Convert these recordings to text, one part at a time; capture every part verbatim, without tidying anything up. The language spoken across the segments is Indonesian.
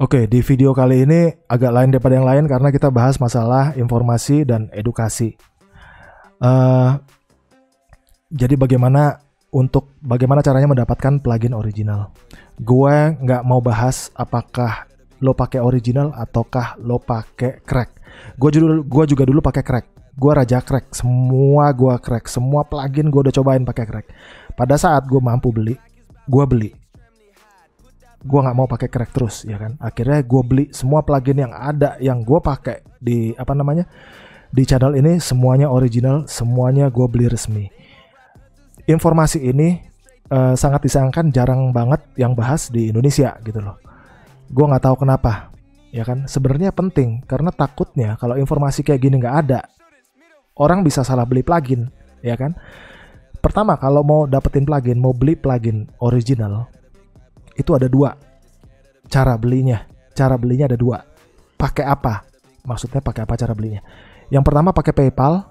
Oke, di video kali ini agak lain daripada yang lain karena kita bahas masalah informasi dan edukasi. Uh, jadi bagaimana untuk bagaimana caranya mendapatkan plugin original. Gue nggak mau bahas apakah lo pakai original ataukah lo pakai crack. Gue juga gue juga dulu pakai crack. Gue raja crack. Semua gue crack. Semua plugin gue udah cobain pakai crack. Pada saat gue mampu beli, gue beli. Gue nggak mau pakai crack terus, ya kan? Akhirnya gue beli semua plugin yang ada, yang gue pakai di apa namanya di channel ini semuanya original, semuanya gue beli resmi. Informasi ini uh, sangat disayangkan, jarang banget yang bahas di Indonesia gitu loh. Gue nggak tahu kenapa, ya kan? Sebenarnya penting karena takutnya kalau informasi kayak gini nggak ada, orang bisa salah beli plugin, ya kan? Pertama, kalau mau dapetin plugin, mau beli plugin original, itu ada dua cara belinya. Cara belinya ada dua. Pakai apa? Maksudnya pakai apa cara belinya? Yang pertama pakai PayPal.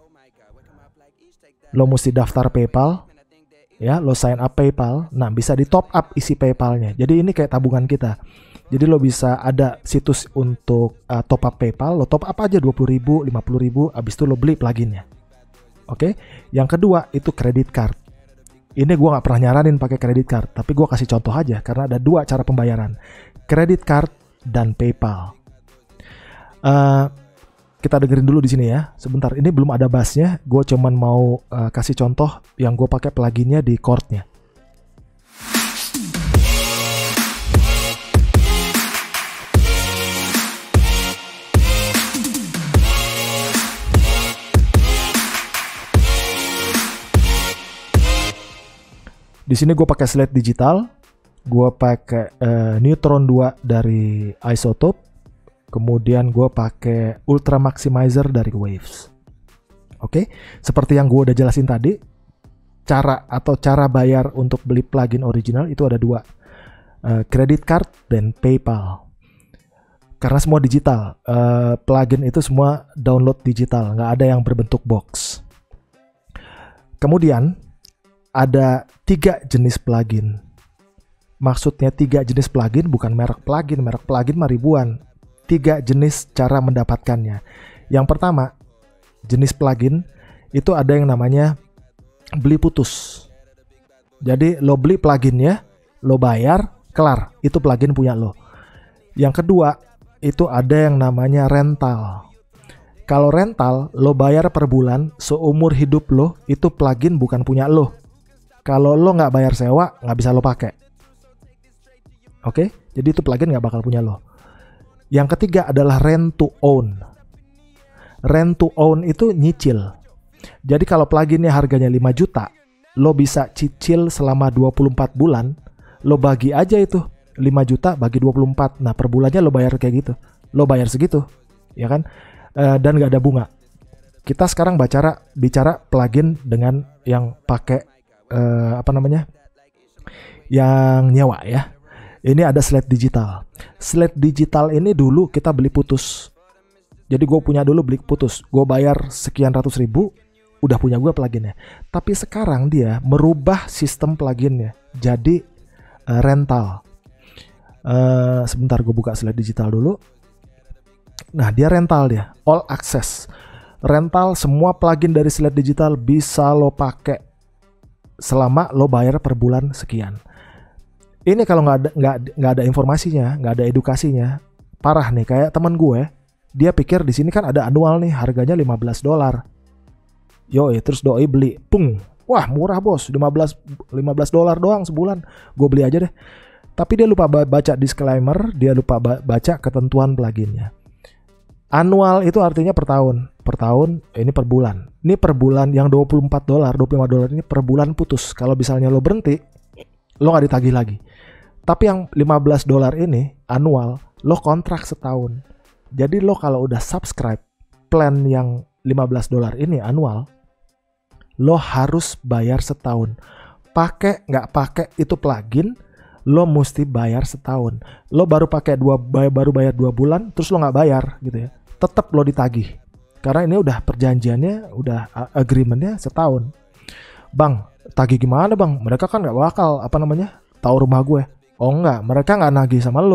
Lo mesti daftar PayPal, ya, lo sign up PayPal. Nah, bisa di top up isi PayPalnya. Jadi ini kayak tabungan kita. Jadi lo bisa ada situs untuk uh, top up PayPal. Lo top up aja dua puluh ribu, lima puluh ribu. Abis itu lo beli pluginnya. Oke. Yang kedua itu credit card. Ini gue gak pernah nyaranin pakai credit card, tapi gue kasih contoh aja karena ada dua cara pembayaran, credit card dan PayPal. Uh, kita dengerin dulu di sini ya. Sebentar, ini belum ada bassnya. Gue cuman mau uh, kasih contoh yang gue pakai pluginnya di chordnya. Di sini gue pakai slide digital, gue pakai uh, Neutron dua dari Isotope, kemudian gue pakai Ultra Maximizer dari Waves. Oke, seperti yang gue udah jelasin tadi, cara atau cara bayar untuk beli plugin original itu ada dua, uh, credit card dan PayPal. Karena semua digital, uh, plugin itu semua download digital, nggak ada yang berbentuk box. Kemudian ada tiga jenis plugin. Maksudnya tiga jenis plugin, bukan merek plugin. Merek plugin mah ribuan. Tiga jenis cara mendapatkannya. Yang pertama, jenis plugin itu ada yang namanya beli putus. Jadi lo beli pluginnya, lo bayar, kelar. Itu plugin punya lo. Yang kedua, itu ada yang namanya rental. Kalau rental, lo bayar per bulan, seumur hidup lo, itu plugin bukan punya lo. Kalau lo nggak bayar sewa, nggak bisa lo pakai. Oke, jadi itu plugin nggak bakal punya lo. Yang ketiga adalah rent to own. Rent to own itu nyicil. Jadi kalau pluginnya harganya lima juta, lo bisa cicil selama dua puluh empat bulan. Lo bagi aja itu lima juta bagi dua puluh empat. Nah, per bulannya lo bayar kayak gitu. Lo bayar segitu, ya kan? E, dan nggak ada bunga. Kita sekarang bicara bicara plugin dengan yang pakai Uh, apa namanya yang nyewa ya. Ini ada slide digital. Slide digital ini dulu kita beli putus. Jadi gue punya dulu beli putus, gue bayar sekian ratus ribu, udah punya gue pluginnya. Tapi sekarang dia merubah sistem pluginnya jadi uh, rental. uh, Sebentar, gue buka slide digital dulu. Nah, dia rental, dia all access rental. Semua plugin dari slide digital bisa lo pakai selama lo bayar per bulan sekian. Ini kalau nggak ada nggak nggak ada informasinya, nggak ada edukasinya, parah nih. Kayak teman gue, dia pikir di sini kan ada annual nih, harganya lima belas dolar. Yoi, terus doi beli, pung, wah murah bos, lima belas dolar doang sebulan, gue beli aja deh. Tapi dia lupa baca disclaimer, dia lupa baca ketentuan pluginnya. Annual itu artinya per tahun. Per tahun, ini per bulan. Ini per bulan yang dua puluh empat dolar, dua puluh lima dolar ini per bulan putus. Kalau misalnya lo berhenti, lo gak ditagih lagi. Tapi yang lima belas dolar ini, annual, lo kontrak setahun. Jadi lo kalau udah subscribe plan yang lima belas dolar ini annual, lo harus bayar setahun. Pakai gak pakai itu plugin, lo mesti bayar setahun. Lo baru pakai dua baru bayar dua bulan, terus lo gak bayar gitu ya. Tetap lo ditagih. Karena ini udah perjanjiannya, udah agreementnya setahun. Bang, tagih gimana bang? Mereka kan gak bakal, apa namanya, tahu rumah gue. Oh enggak, mereka gak nagih sama lo.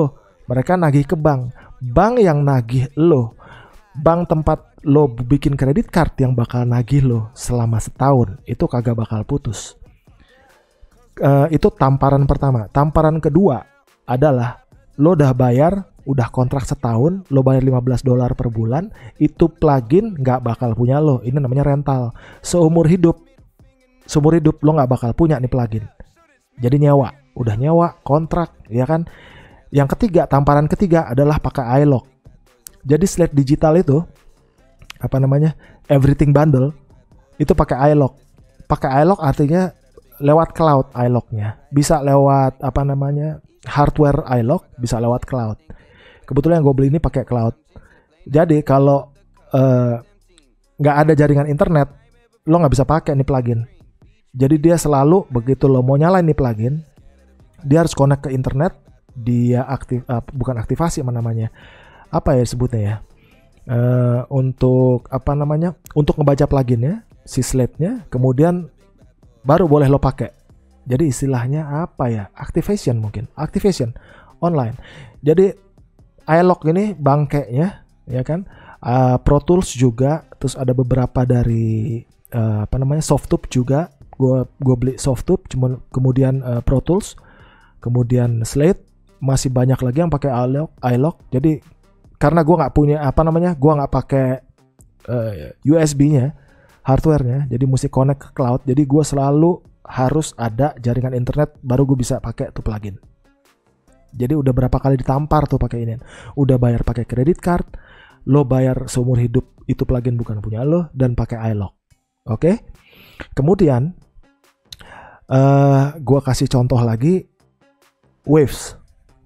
Mereka nagih ke bank. Bank yang nagih lo, bank tempat lo bikin kredit card yang bakal nagih lo selama setahun, itu kagak bakal putus. Uh, itu tamparan pertama. Tamparan kedua adalah lo udah bayar, udah kontrak setahun, lo bayar lima belas dolar per bulan, itu plugin nggak bakal punya lo. Ini namanya rental. Seumur hidup, seumur hidup lo nggak bakal punya nih plugin. Jadi nyewa, udah nyewa, kontrak, ya kan? Yang ketiga, tamparan ketiga adalah pakai iLok. Jadi slate digital itu, apa namanya, everything bundle, itu pakai iLok. Pakai iLok artinya lewat cloud iLok-nya. Bisa lewat apa namanya, hardware iLok, bisa lewat cloud. Kebetulan yang gue beli ini pakai cloud. Jadi kalau nggak uh, ada jaringan internet, lo nggak bisa pakai nih plugin. Jadi dia selalu begitu lo mau nyalain nih plugin, dia harus connect ke internet. Dia aktif, uh, bukan aktivasi apa namanya, apa ya sebutnya ya, uh, untuk apa namanya, untuk ngebaca pluginnya, si slate-nya, kemudian baru boleh lo pakai. Jadi istilahnya apa ya, activation mungkin, activation online. Jadi iLok ini bangkainya, ya kan, uh, Pro Tools juga, terus ada beberapa dari uh, apa namanya, Softtube juga. Gue gue beli Softtube, cuman kemudian uh, Pro Tools, kemudian Slate. Masih banyak lagi yang pakai iLok, iLok. Jadi karena gue nggak punya apa namanya, gue nggak pakai uh, U S B-nya, hardware-nya, jadi mesti connect ke cloud. Jadi gue selalu harus ada jaringan internet baru gue bisa pakai tuh plugin. Jadi udah berapa kali ditampar tuh pakai ini. Udah bayar pakai credit card, lo bayar seumur hidup itu plugin bukan punya lo, dan pakai iLok. Oke. Okay? Kemudian uh, gue kasih contoh lagi, Waves.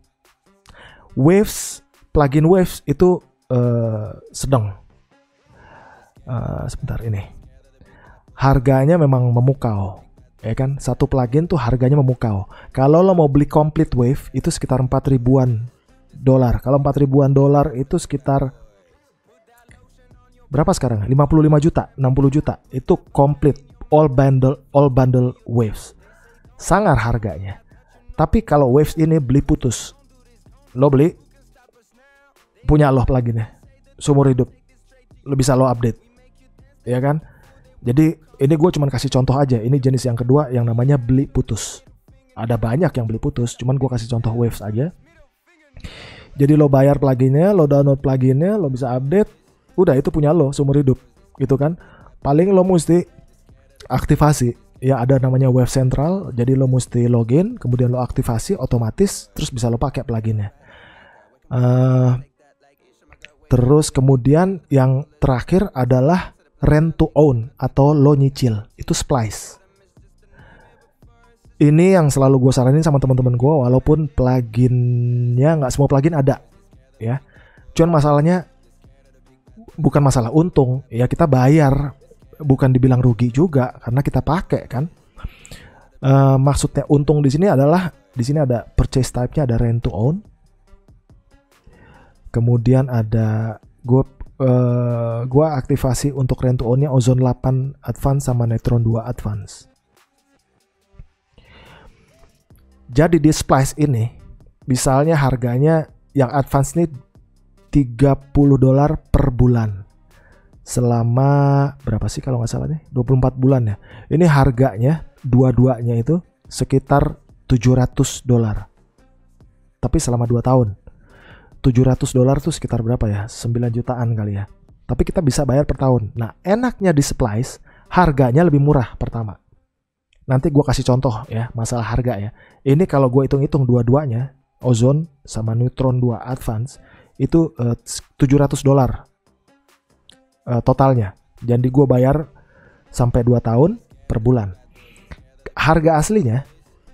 Waves, plugin Waves itu uh, sedang uh, sebentar ini harganya memang memukau, ya kan? Satu plugin tuh harganya memukau. Kalau lo mau beli complete Wave itu sekitar empat ribuan dolar. Kalau empat ribuan dolar itu sekitar berapa sekarang? lima puluh lima juta, enam puluh juta. Itu complete all bundle all bundle Waves. Sangar harganya. Tapi kalau Waves ini beli putus, lo beli, punya lo pluginnya seumur hidup, lo bisa lo update, ya kan? Jadi ini gue cuman kasih contoh aja. Ini jenis yang kedua yang namanya beli putus. Ada banyak yang beli putus, cuman gue kasih contoh Waves aja. Jadi lo bayar pluginnya, lo download pluginnya, lo bisa update, udah itu punya lo seumur hidup, gitu kan? Paling lo mesti aktivasi, ya ada namanya Wave Central. Jadi lo mesti login, kemudian lo aktivasi otomatis, terus bisa lo pakai pluginnya. Uh, terus kemudian yang terakhir adalah rent to own atau lo nyicil, itu Splice. Ini yang selalu gue saranin sama teman-teman gue, walaupun pluginnya nggak semua plugin ada, ya. Cuman masalahnya bukan masalah untung, ya kita bayar, bukan dibilang rugi juga karena kita pakai kan. Uh, maksudnya untung di sini adalah di sini ada purchase type-nya, ada rent to own. Kemudian ada gue uh, gua aktivasi untuk rent to own-nya Ozone delapan Advance sama Neutron dua Advance. Jadi di Splice ini misalnya harganya yang Advance ini tiga puluh dolar per bulan. Selama berapa sih kalau nggak salah nih? dua puluh empat bulan ya. Ini harganya dua-duanya itu sekitar tujuh ratus dolar. Tapi selama dua tahun. tujuh ratus dolar tuh sekitar berapa ya? sembilan jutaan kali ya. Tapi kita bisa bayar per tahun. Nah, enaknya di Splice, harganya lebih murah pertama. Nanti gue kasih contoh ya, masalah harga ya. Ini kalau gue hitung-hitung dua-duanya, Ozone sama Neutron dua Advance, itu uh, tujuh ratus dolar uh, totalnya. Jadi gue bayar sampai dua tahun per bulan. Harga aslinya,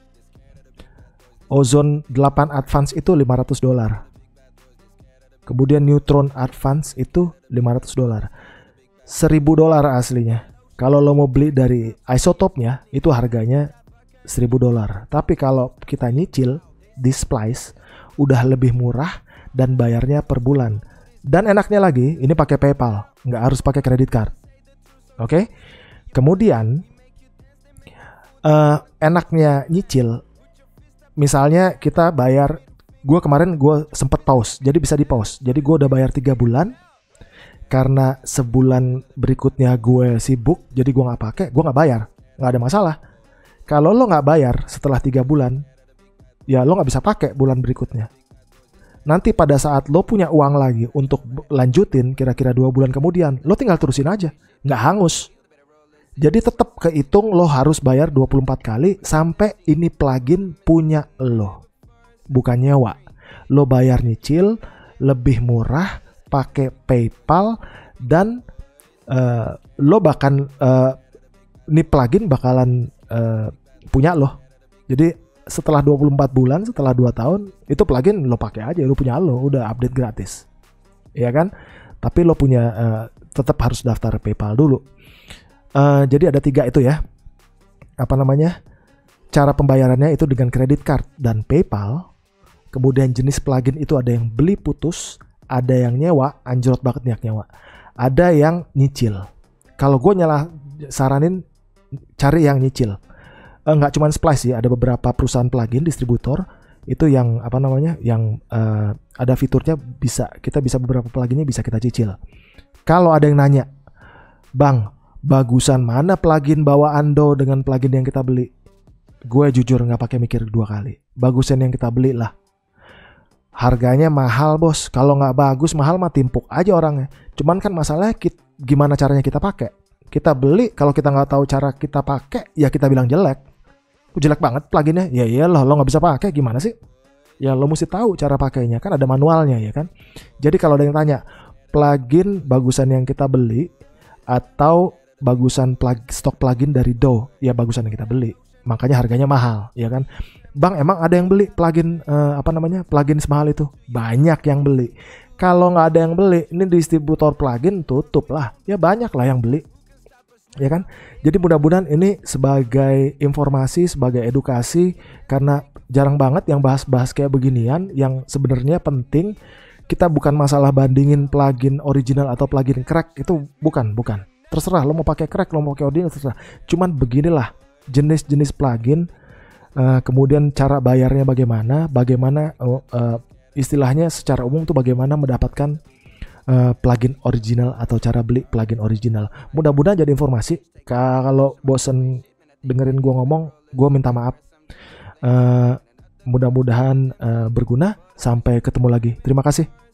Ozone delapan Advance itu lima ratus dolar. Kemudian Neutron Advance itu lima ratus dolar. seribu dolar aslinya. Kalau lo mau beli dari isotopnya, itu harganya seribu dolar. Tapi kalau kita nyicil di Splice, udah lebih murah dan bayarnya per bulan. Dan enaknya lagi, ini pakai PayPal, nggak harus pakai credit card. Oke? Okay? Kemudian, uh, enaknya nyicil, misalnya kita bayar gue kemarin gue sempet pause, jadi bisa di pause. Jadi gue udah bayar tiga bulan. Karena sebulan berikutnya gue sibuk, jadi gue nggak pakai, gue nggak bayar, nggak ada masalah. Kalau lo nggak bayar setelah tiga bulan, ya lo nggak bisa pakai bulan berikutnya. Nanti pada saat lo punya uang lagi untuk lanjutin, kira-kira dua bulan kemudian, lo tinggal terusin aja, nggak hangus. Jadi tetap kehitung lo harus bayar dua puluh empat kali sampai ini plugin punya lo. Bukan nyewa. Lo bayar nyicil, lebih murah, pakai PayPal, dan uh, lo bahkan uh, ini plugin bakalan uh, punya lo. Jadi setelah dua puluh empat bulan, setelah dua tahun, itu plugin lo pakai aja, lo punya lo, udah update gratis. Iya kan? Tapi lo punya uh, tetap harus daftar PayPal dulu. Uh, jadi ada tiga itu ya. Apa namanya? Cara pembayarannya itu dengan credit card dan PayPal. Kemudian jenis plugin itu ada yang beli putus, ada yang nyewa, anjrot banget nih nyewa. Ada yang nyicil. Kalau gue nyalah saranin cari yang nyicil. Enggak cuman Splice sih, ada beberapa perusahaan plugin distributor itu yang apa namanya, yang uh, ada fiturnya bisa kita bisa beberapa pluginnya bisa kita cicil. Kalau ada yang nanya, bang, bagusan mana plugin bawaan Do dengan plugin yang kita beli? Gue jujur nggak pakai mikir dua kali. Bagusan yang kita beli lah. Harganya mahal bos. Kalau nggak bagus mahal mah timpuk aja orangnya. Cuman kan masalahnya kita, gimana caranya kita pakai? Kita beli, kalau kita nggak tahu cara kita pakai, ya kita bilang jelek. Jelek banget pluginnya, ya iyalah lo nggak bisa pakai, gimana sih? Ya lo mesti tahu cara pakainya, kan ada manualnya ya kan. Jadi kalau ada yang tanya plugin bagusan yang kita beli atau bagusan plug, stok plugin dari Do, ya bagusan yang kita beli, makanya harganya mahal ya kan. Bang, emang ada yang beli plugin uh, apa namanya plugin semahal itu? Banyak yang beli. Kalau nggak ada yang beli, ini distributor plugin tutup lah, ya banyak lah yang beli. Ya kan? Jadi mudah-mudahan ini sebagai informasi, sebagai edukasi, karena jarang banget yang bahas-bahas kayak beginian yang sebenarnya penting. Kita bukan masalah bandingin plugin original atau plugin crack, itu bukan, bukan. Terserah lo mau pakai crack, lo mau pakai original, terserah. Cuman beginilah jenis-jenis plugin, uh, kemudian cara bayarnya bagaimana, bagaimana uh, uh, istilahnya secara umum tuh bagaimana mendapatkan Uh, plugin original atau cara beli plugin original. Mudah-mudahan jadi informasi. Kalau bosen dengerin gue ngomong, gue minta maaf. Uh, mudah-mudahan uh, berguna. Sampai ketemu lagi. Terima kasih.